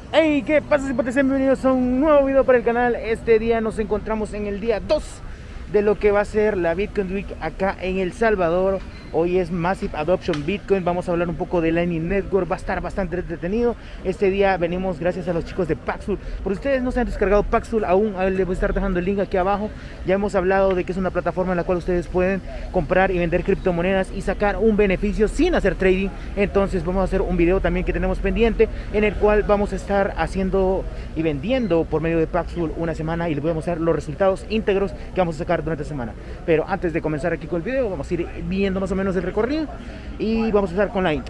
Hey, ¿qué pasa, cipotes? Bienvenidos a un nuevo video para el canal. Este día nos encontramos en el día 2 de lo que va a ser la Bitcoin Week acá en El Salvador. Hoy es Massive Adoption Bitcoin. Vamos a hablar un poco de Lightning Network. Va a estar bastante entretenido. Este día venimos gracias a los chicos de Paxful. Por ustedes no se han descargado Paxful aún, les voy a estar dejando el link aquí abajo. Ya hemos hablado de que es una plataforma en la cual ustedes pueden comprar y vender criptomonedas y sacar un beneficio sin hacer trading. Entonces vamos a hacer un video también que tenemos pendiente, en el cual vamos a estar haciendo y vendiendo por medio de Paxful una semana, y les voy a mostrar los resultados íntegros que vamos a sacar durante la semana. Pero antes de comenzar aquí con el video, vamos a ir viendo más o menos el recorrido y vamos a empezar con la intro.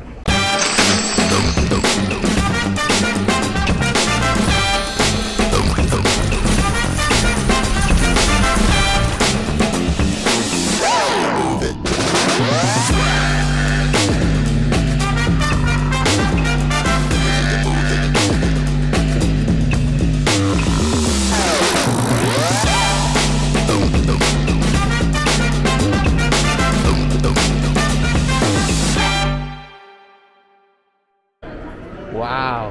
Wow.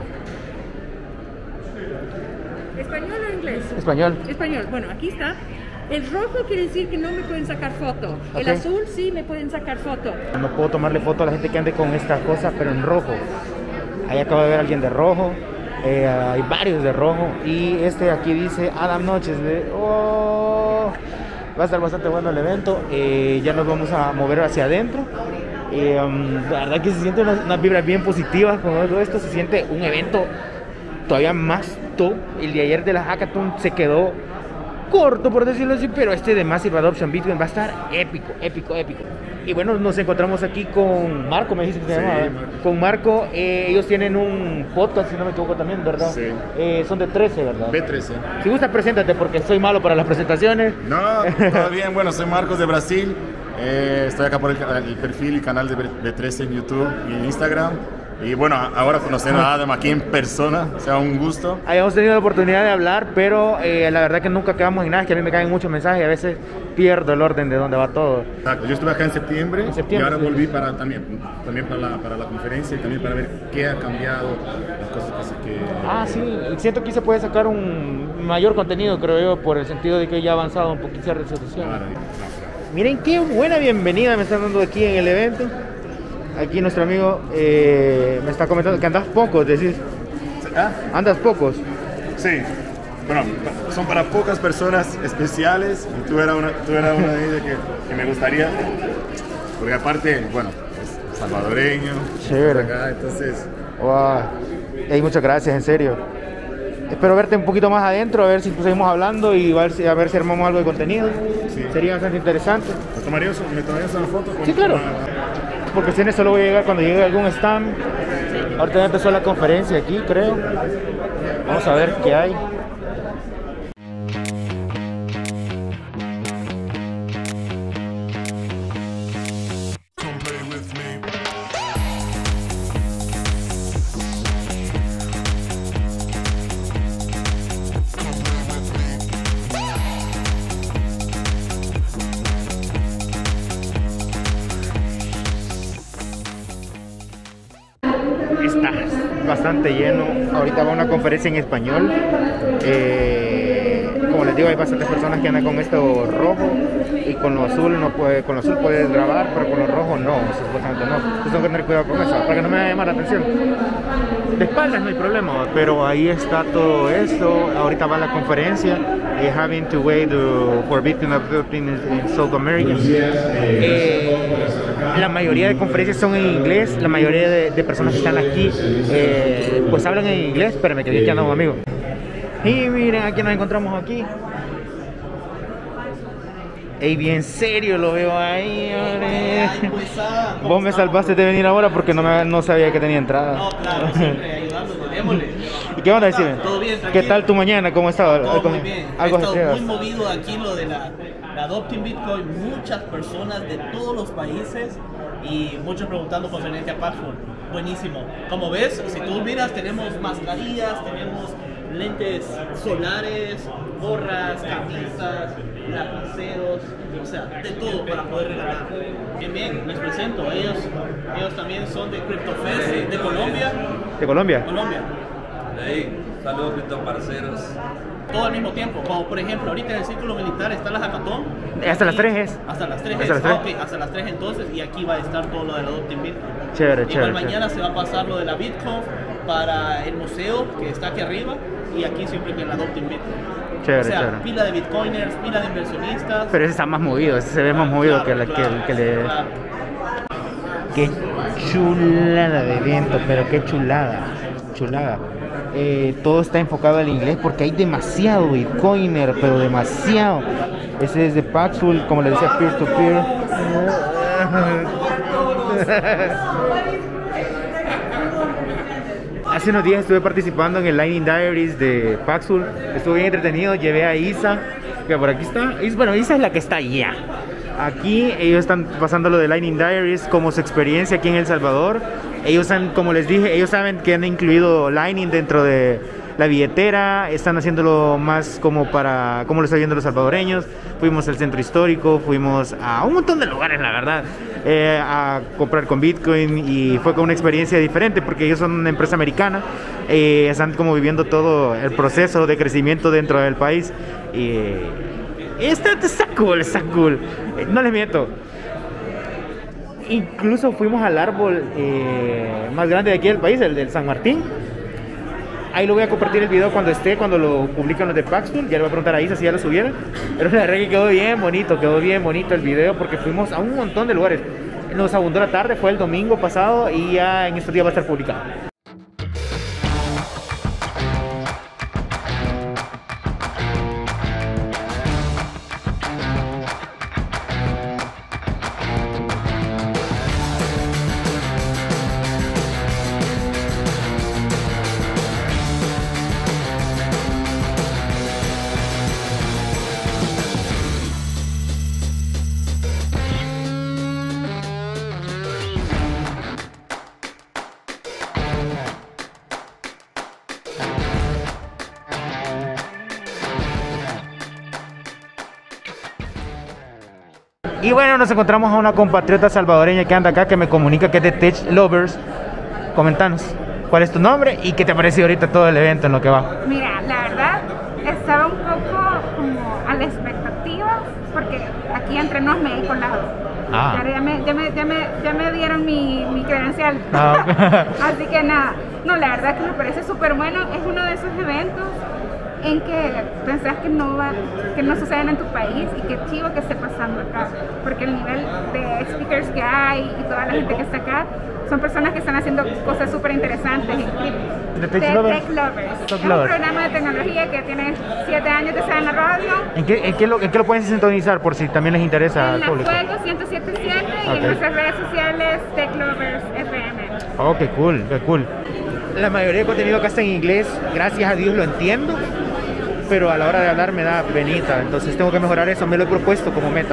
¿Español o inglés? Español. Español. Bueno, aquí está. El rojo quiere decir que no me pueden sacar foto. El Ok. azul sí me pueden sacar foto. No puedo tomarle foto a la gente que ande con esta cosa, pero en rojo. Ahí acabo de ver a alguien de rojo. Hay varios de rojo. Y este aquí dice Adam Noches. Va a estar bastante bueno el evento. Ya nos vamos a mover hacia adentro. La verdad que se siente unas vibras bien positivas con todo esto. Se siente un evento todavía más top. El de ayer de la Hackathon se quedó corto, por decirlo así, pero este de Massive Adoption Bitcoin va a estar épico, épico, épico. Y bueno, nos encontramos aquí con Marco, me dijiste que se llamaba. Marco. Con Marco, ellos tienen un podcast, si no me equivoco también, ¿verdad? Sí. Son de 13, ¿verdad? B13. Si gusta, preséntate, porque soy malo para las presentaciones. No, todo bien. Bueno, soy Marcos de Brasil. Estoy acá por el perfil y canal de B13 en YouTube y en Instagram. Y bueno, ahora conociendo a Adam aquí en persona, o sea, un gusto. Habíamos tenido la oportunidad de hablar, pero la verdad que nunca quedamos en nada. Es que a mí me caen muchos mensajes y a veces pierdo el orden de dónde va todo. Exacto, yo estuve acá en septiembre, y ahora sí. volví también para la conferencia y también para ver qué ha cambiado, las cosas que... Sí, siento que se puede sacar un mayor contenido, creo yo, por el sentido de que ya ha avanzado un poquito la resolución. Claro, Miren qué buena bienvenida me están dando aquí en el evento. Aquí nuestro amigo me está comentando que andas pocos, decís. ¿Ah? Andas pocos. Sí, bueno, son para pocas personas especiales, y tú eras una de ellas que me gustaría, porque aparte, bueno, es salvadoreño, Chévere. acá, entonces... Wow. Hey, muchas gracias, en serio. Espero verte un poquito más adentro, a ver si seguimos hablando y a ver si armamos algo de contenido. Sí. Sería bastante interesante. ¿Me tomarías una foto? Sí, claro. Por cuestiones solo voy a llegar cuando llegue algún stand. Ahorita ya empezó la conferencia aquí, creo. Vamos a ver qué hay. Está bastante lleno. Ahorita va una conferencia en español. Como les digo, hay bastantes personas que andan con esto rojo, y con lo azul no puede, con lo azul puedes grabar, pero con lo rojo no, supuestamente no. Entonces tengo que tener cuidado con eso para que no me vaya a llamar la atención. De espaldas no hay problema, pero ahí está todo esto. Ahorita va la conferencia. Having to wait for Bitcoin adopting in South America. La mayoría de conferencias son en inglés. La mayoría de personas que están aquí pues hablan en inglés. Espérame que aquí anda un amigo. Y miren, aquí nos encontramos aquí. Ey, bien serio lo veo ahí, hombre. Vos me salvaste de venir ahora porque no sabía que tenía entrada. No, claro, siempre ayudándote, démosle. ¿Y qué onda, decime? Todo bien, ¿Qué tranquilo. tal tu mañana? ¿Cómo estaba? Todo muy bien. Algo He estado ajetreado. muy movido aquí lo de la Adopting Bitcoin. Muchas personas de todos los países y muchos preguntando concerniente a Paxful. Buenísimo. Como ves, si tú miras, tenemos mascarillas, tenemos lentes solares, gorras, camisas, lapiceros, o sea, de todo para poder regalar. Bien, bien, les presento. Ellos también son de CryptoFest de Colombia. ¿De Colombia? Colombia. Hey, saludos, criptoparceros. Todo al mismo tiempo, como por ejemplo, ahorita en el círculo militar está la hackathon. Hasta las 3 es. Hasta las 3 Hasta es. las 3. Ok, hasta las 3 entonces, y aquí va a estar todo lo de la Adopting Bitcoin. Chévere, Igual chévere. mañana se va a pasar lo de la BitConf para el museo que está aquí arriba, y aquí siempre que la Adopting Bitcoin. Chévere, O sea, chévere. pila de bitcoiners, pila de inversionistas. Pero ese está más movido, ese se ve más movido que el que le... Claro. Qué chulada de evento, pero qué chulada, chulada. Todo está enfocado al inglés porque hay demasiado bitcoiner, pero demasiado. Ese es de Paxful, como le decía, peer to peer. Hace unos días estuve participando en el Lightning Diaries de Paxful. Estuvo bien entretenido, llevé a Isa, que por aquí está. Bueno, Isa es la que está allá. Aquí ellos están pasando lo de Lightning Diaries como su experiencia aquí en El Salvador. Ellos han, como les dije, ellos saben que han incluido Lightning dentro de la billetera, están haciéndolo más como para, como lo están viendo los salvadoreños. Fuimos al centro histórico, fuimos a un montón de lugares, la verdad, a comprar con Bitcoin, y fue con una experiencia diferente porque ellos son una empresa americana, están como viviendo todo el proceso de crecimiento dentro del país. Está cool, está cool. No les miento. Incluso fuimos al árbol más grande de aquí del país, el del San Martín. Ahí lo voy a compartir el video cuando lo publican los de Paxful. Ya le voy a preguntar a Isa si ya lo subieron. Pero la verdad que quedó bien bonito el video porque fuimos a un montón de lugares. Nos abundó la tarde, fue el domingo pasado y ya en estos días va a estar publicado. Y bueno, nos encontramos a una compatriota salvadoreña que anda acá, que me comunica que es de Tech Lovers. Comentanos, ¿cuál es tu nombre y qué te ha parecido ahorita todo el evento en lo que va? Mira, la verdad, estaba un poco como a la expectativa, porque aquí entre nos me di colado. Ah. Ya me dieron mi credencial. Ah. Así que nada, no, la verdad que me parece súper bueno. Es uno de esos eventos en que pensás que no suceden en tu país, y qué chivo que esté pasando acá, porque el nivel de speakers que hay y toda la gente que está acá son personas que están haciendo cosas súper interesantes en cripto. ¿De Tech Lovers? Es un Lovers. programa de tecnología que tiene 7 años de estar en la radio. ¿En qué lo pueden sintonizar por si también les interesa En al la público? Fuego 107.7 y Ok. en nuestras redes sociales Tech Lovers FM. Oh, qué cool, qué cool. La mayoría de contenido acá está en inglés, gracias a Dios lo entiendo, pero a la hora de hablar me da penita, entonces tengo que mejorar eso, me lo he propuesto como meta,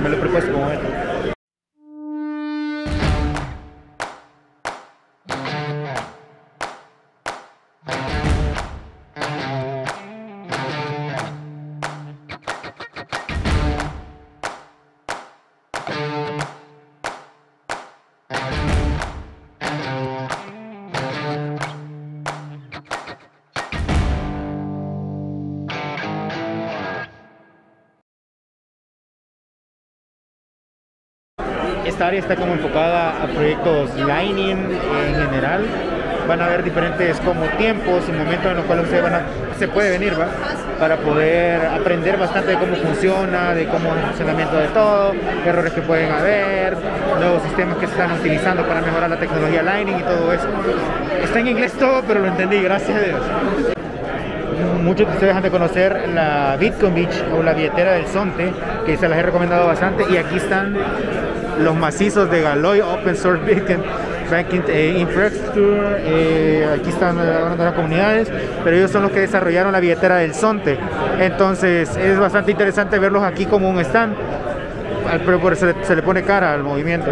Esta área está como enfocada a proyectos Lightning en general. Van a haber diferentes como tiempos y momentos en los cuales se puede venir, ¿va? Para poder aprender bastante de cómo funciona, de cómo es el funcionamiento de todo, errores que pueden haber, nuevos sistemas que se están utilizando para mejorar la tecnología Lightning y todo eso. Está en inglés todo, pero lo entendí, gracias a Dios. Muchos de ustedes han de conocer la Bitcoin Beach o la billetera del Zonte, que se las he recomendado bastante, y aquí están los macizos de Galoy Open Source Bitcoin Banking Infrastructure. Aquí están algunas de las comunidades, pero ellos son los que desarrollaron la billetera del Zonte, entonces es bastante interesante verlos aquí como un stand, pero por eso se le pone cara al movimiento.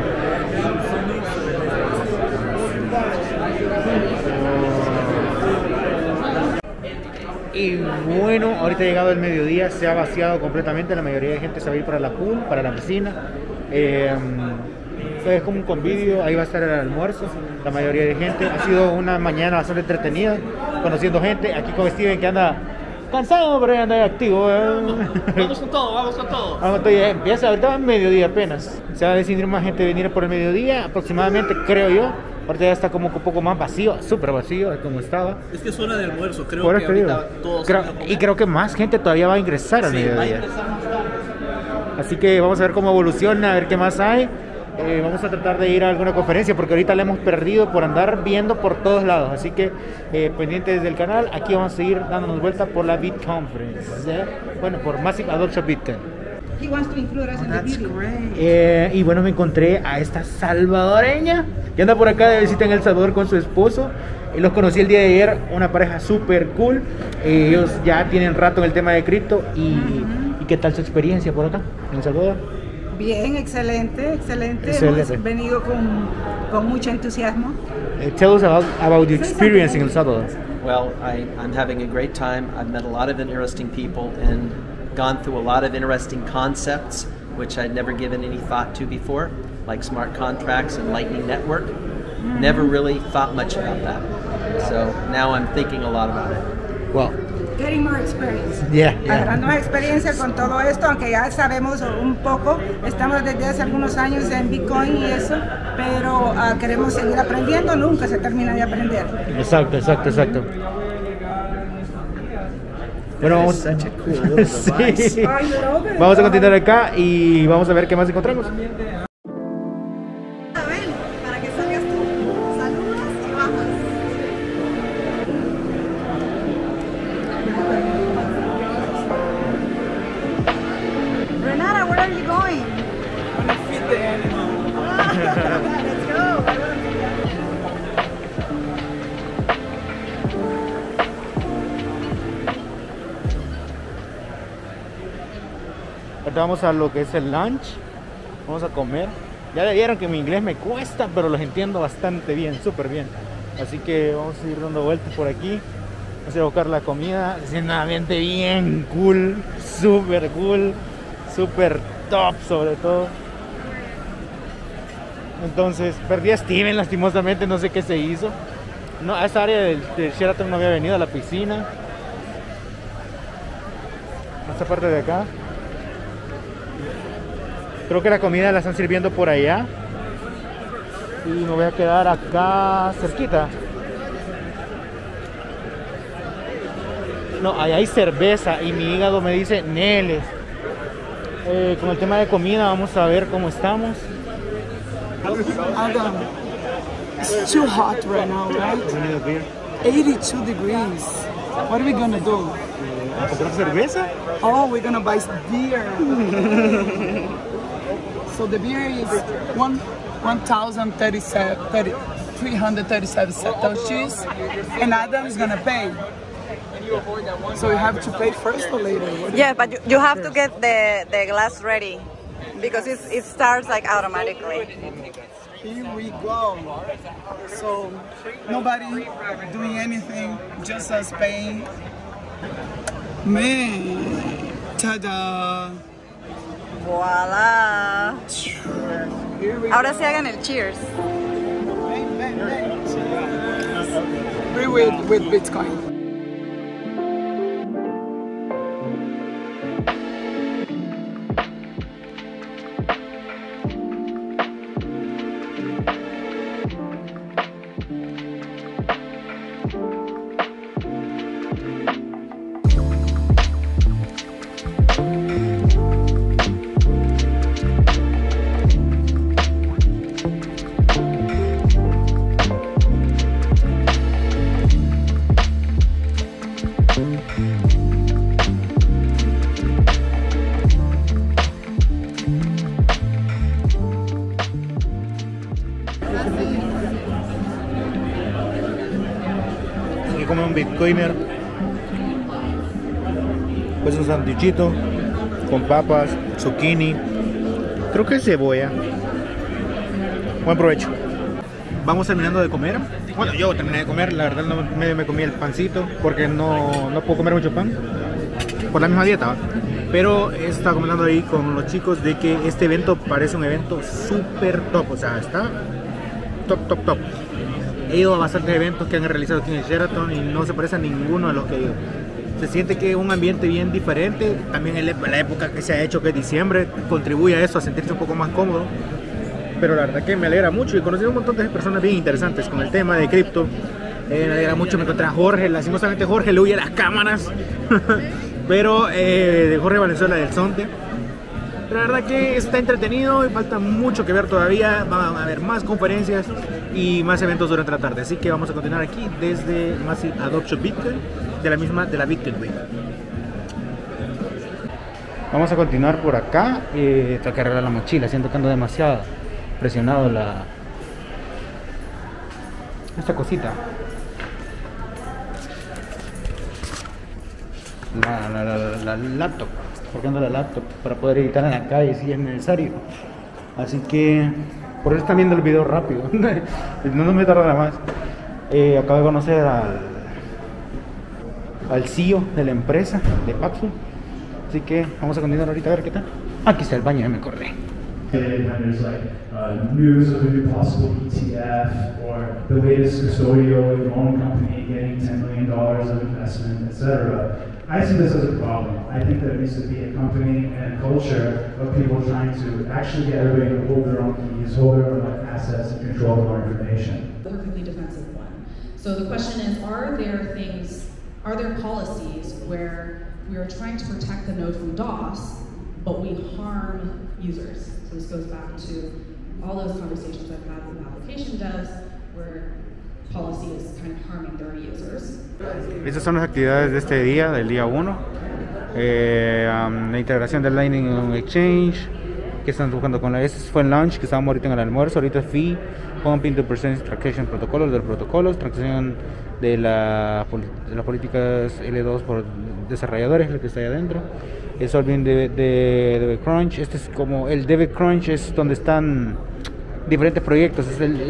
Y bueno, ahorita ha llegado el mediodía, se ha vaciado completamente, la mayoría de gente se va a ir para la pool, para la piscina. es como un convivio, ahí va a estar el almuerzo, la mayoría de gente. Ha sido una mañana bastante entretenida, conociendo gente. Aquí con Steven que anda cansado, pero ya anda activo. Vamos con todo, vamos con todo. Ya empieza, ahorita va mediodía apenas. Se va a decidir más gente venir por el mediodía, aproximadamente, creo yo. Ahorita ya está como un poco más vacío, súper vacío, como estaba. Es que es hora de almuerzo, creo Por que eso digo. ahorita todos Y creo que más gente todavía va a ingresar al sí, va a mediodía. ingresar más tarde. Así que vamos a ver cómo evoluciona, a ver qué más hay. Vamos a tratar de ir a alguna conferencia porque ahorita la hemos perdido por andar viendo por todos lados. Así que pendientes del canal, aquí vamos a seguir dándonos vuelta por la Bit Conference. Bueno, por Massive Adoption Bitcoin. He wants to include us in the video. Y bueno, me encontré a esta salvadoreña que anda por acá de visita en El Salvador con su esposo. Los conocí el día de ayer, una pareja súper cool. Ellos ya tienen rato en el tema de cripto. ¿Y qué tal su experiencia por acá en El Salvador? Bien, excelente, excelente. Excelente. Hemos venido con mucho entusiasmo. Tell us about your experience in El Salvador. Well, I'm having a great time. I've met a lot of interesting people and gone through a lot of interesting concepts which I'd never given any thought to before, like smart contracts and Lightning Network. Never really thought much about that. So now I'm thinking a lot about it. Well, Getting more experience. yeah. Agarrando más experiencia con todo esto, aunque ya sabemos un poco, estamos desde hace algunos años en Bitcoin y eso, pero queremos seguir aprendiendo, nunca se termina de aprender. Exacto. Bueno, vamos, Such a cool little device. sí. Vamos a continuar acá y vamos a ver qué más encontramos. Para que salgas tú, saludas y bajas. Renata, where are you going? I'm gonna feed the animal. Let's go. Ahorita vamos a lo que es el lunch. Vamos a comer. Ya le vieron que mi inglés me cuesta, pero los entiendo bastante bien, súper bien. Así que vamos a ir dando vueltas por aquí. Vamos a ir a buscar la comida. Es un ambiente bien cool, súper top sobre todo. Entonces, perdí a Steven lastimosamente, no sé qué se hizo. No, a esta área del Sheraton no había venido, a la piscina. Esta parte de acá. Creo que la comida la están sirviendo por allá. Y me voy a quedar acá cerquita. No, allá hay cerveza y mi hígado me dice Neles. Con el tema de comida vamos a ver cómo estamos. Adam, it's too hot right now, right? 82 degrees. What are we gonna do? ¿A comprar cerveza? Oh, we're gonna buy beer. So the beer is 337 satoshis, and Adam is gonna pay. So you have to pay first or later? Yeah, but you have to get the glass ready because it starts like automatically. Here we go. So nobody doing anything, just us paying. Man, ta-da! Voila. Ahora sí hagan el cheers. Free with Bitcoin. Aquí come un bitcoiner, pues un sanduichito con papas, zucchini, creo que cebolla. Buen provecho. Vamos terminando de comer. Bueno, yo terminé de comer, la verdad no me comí el pancito porque no puedo comer mucho pan. por la misma dieta, ¿va? Pero estaba comentando ahí con los chicos de que este evento parece un evento súper top, o sea, está top. He ido a bastantes eventos que han realizado aquí en el Sheraton y no se parece a ninguno de los que he ido. Se siente que es un ambiente bien diferente, también la época que se ha hecho, que es diciembre, contribuye a eso, a sentirse un poco más cómodo. Pero la verdad que me alegra mucho y he conocido un montón de personas bien interesantes con el tema de cripto. Me alegra mucho, me encontré a Jorge, lastimosamente Jorge le huye a las cámaras, pero de Jorge Valenzuela del Zonte. Pero la verdad que está entretenido y falta mucho que ver todavía, van a haber más conferencias y más eventos durante la tarde, así que vamos a continuar aquí desde Massive Adoption Bitcoin, de la Bitcoin Week. Vamos a continuar por acá, tengo que arreglar la mochila, siento que ando demasiado presionado esta cosita. La laptop, porque ando la laptop para poder editar en la calle si es necesario. Así que por eso están viendo el video rápido. No me tarda nada más. Acabo de conocer al CEO de la empresa de Paxful. Así que vamos a continuar ahorita a ver qué tal. Aquí está el baño, ya me acordé. When there's like news of a new possible ETF or the latest custodial loan company getting $10 million of investment, etc. I see this as a problem. I think there needs to be a company and culture of people trying to actually get everybody to hold their own keys, hold their own assets, and control their own information. Perfectly defensive one. So the question is, are there policies where we are trying to protect the node from DOS, but we harm users? So this goes back to all those conversations I've had with application devs where policy is kind of harming their users. Estas son las actividades de este día, del día 1. La integración del Lightning en Exchange, que están buscando con este fue el launch, que estábamos ahorita en el almuerzo. Ahorita fee, pumping to percent transaction protocolos, del protocolos, transición de las políticas L2 por desarrolladores, lo que está ahí adentro. El solving de DevCrunch. Este es como el DevCrunch, es donde están diferentes proyectos.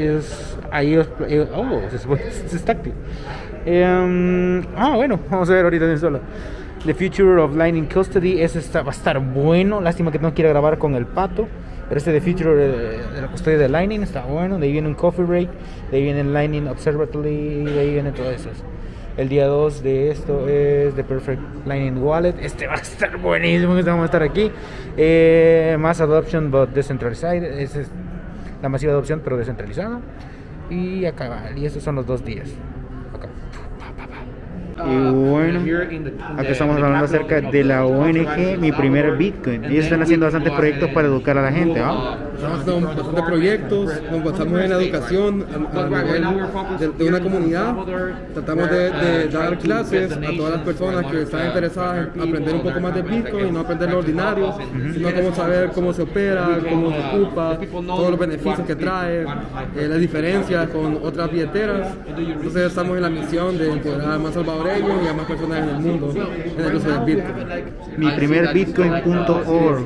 Es táctil. Bueno, vamos a ver ahorita en solo. The Future of Lightning Custody, va a estar bueno. Lástima que no quiera grabar con el pato. Pero The Future de la custodia de Lightning está bueno. De ahí viene un coffee break, de ahí viene el Lightning Observatory, de ahí viene todo eso. El día 2 de esto es The Perfect Lightning Wallet. Va a estar buenísimo, vamos a estar aquí. Mass Adoption but Decentralized. Esa es la masiva adopción pero descentralizada. Y acá va, y estos son los 2 días. Acá. Y bueno, aquí estamos hablando acerca de la ONG Mi Primer Bitcoin. Ellos están haciendo bastantes proyectos para educar a la gente, ¿no? Estamos haciendo bastantes proyectos, nos basamos en la educación a nivel de una comunidad. Tratamos de dar clases a todas las personas que están interesadas en aprender un poco más de Bitcoin y no aprender lo ordinario, sino cómo saber cómo se opera, cómo se ocupa, todos los beneficios que trae, las diferencias con otras billeteras. Entonces estamos en la misión de empoderar a más salvadoreños y a más personas en el mundo en el uso del Bitcoin. Miprimerbitcoin.org.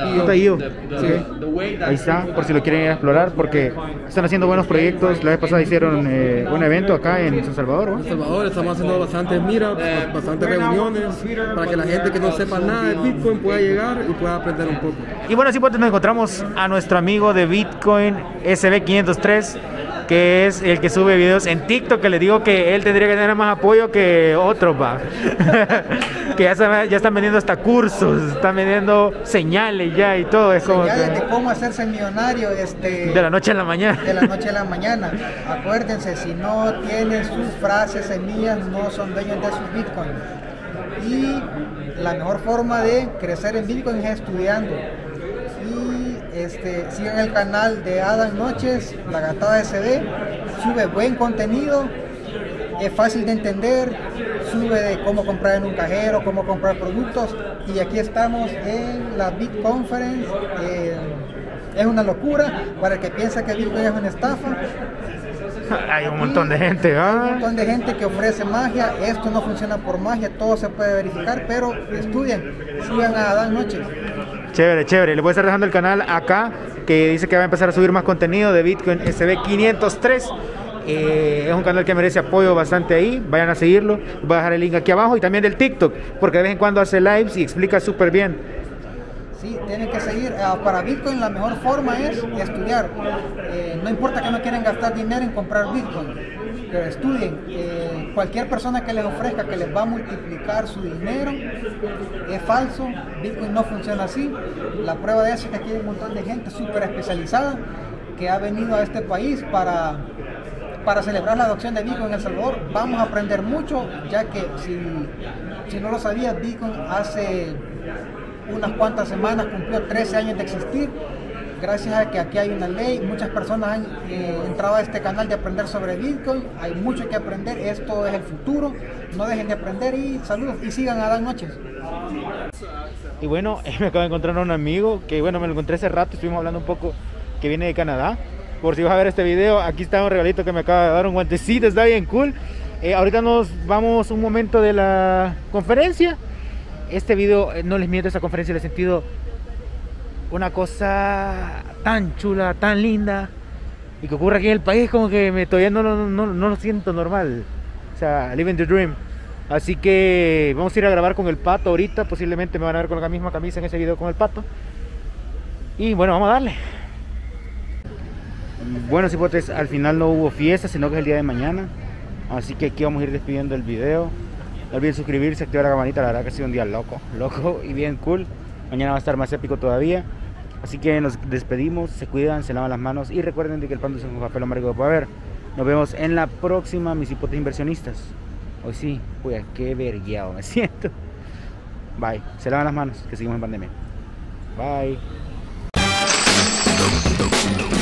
Ahí está, por si lo quieren ir a explorar, porque están haciendo buenos proyectos. La vez pasada hicieron un evento acá en San Salvador, ¿no? En San Salvador estamos haciendo bastantes meetups, bastantes reuniones, para que la gente que no sepa nada de Bitcoin pueda llegar y pueda aprender un poco. Y bueno, así pues nos encontramos a nuestro amigo de Bitcoin, SB503, que es el que sube videos en TikTok, que le digo que él tendría que tener más apoyo que otros, va. Que ya están vendiendo hasta cursos, están vendiendo señales ya y todo. Es como señales de cómo hacerse millonario de la noche a la mañana. De la noche a la mañana. Acuérdense, si no tienen sus frases, semillas, no son dueños de sus Bitcoin. Y la mejor forma de crecer en Bitcoin es estudiando. Sigan el canal de Adam Noches, La Gatada SD, sube buen contenido, es fácil de entender, sube de cómo comprar en un cajero, cómo comprar productos, y aquí estamos en la Bit Conference. Es una locura para el que piensa que Bitcoin es una estafa. Hay un montón de gente, ¿ah? Hay un montón de gente que ofrece magia. Esto no funciona por magia, todo se puede verificar, pero estudien, sigan a Adam Noches. Chévere, chévere. Le voy a estar dejando el canal acá, que dice que va a empezar a subir más contenido de Bitcoin SB503. Es un canal que merece apoyo bastante ahí. Vayan a seguirlo. Voy a dejar el link aquí abajo y también del TikTok, porque de vez en cuando hace lives y explica súper bien. Sí, tienen que seguir. Para Bitcoin la mejor forma es estudiar. No importa que no quieran gastar dinero en comprar Bitcoin, pero estudien. Cualquier persona que les ofrezca que les va a multiplicar su dinero es falso. Bitcoin no funciona así. La prueba de eso es que aquí hay un montón de gente súper especializada que ha venido a este país para celebrar la adopción de Bitcoin en El Salvador. Vamos a aprender mucho, ya que si no lo sabías, Bitcoin hace unas cuantas semanas cumplió 13 años de existir. Gracias a que aquí hay una ley, muchas personas han entrado a este canal de aprender sobre Bitcoin. Hay mucho que aprender, esto es el futuro. No dejen de aprender y saludos y sigan a Adán Noches. Y bueno, me acabo de encontrar a un amigo que bueno, me lo encontré hace rato, estuvimos hablando un poco, que viene de Canadá. Por si vas a ver este video, aquí está un regalito que me acaba de dar, un guantecito, está bien cool. Ahorita nos vamos un momento de la conferencia. Este video, no les miento, esta conferencia le he sentido una cosa tan chula, tan linda, y que ocurre aquí en el país, como que todavía no lo siento normal. O sea, living the dream. Así que vamos a ir a grabar con el Pato ahorita. Posiblemente me van a ver con la misma camisa en ese video con el Pato. Y bueno, vamos a darle. Bueno, cipotes, al final no hubo fiesta, sino que es el día de mañana. Así que aquí vamos a ir despidiendo el video. No olviden suscribirse, activar la campanita. La verdad que ha sido un día loco y bien cool. Mañana va a estar más épico todavía. Así que nos despedimos, se cuidan, se lavan las manos. Y recuerden de que el pan dulce con café lo más rico que puede haber. Nos vemos en la próxima, mis cipotes inversionistas. Hoy sí, pues qué vergueado me siento. Bye, se lavan las manos, que seguimos en pandemia. Bye.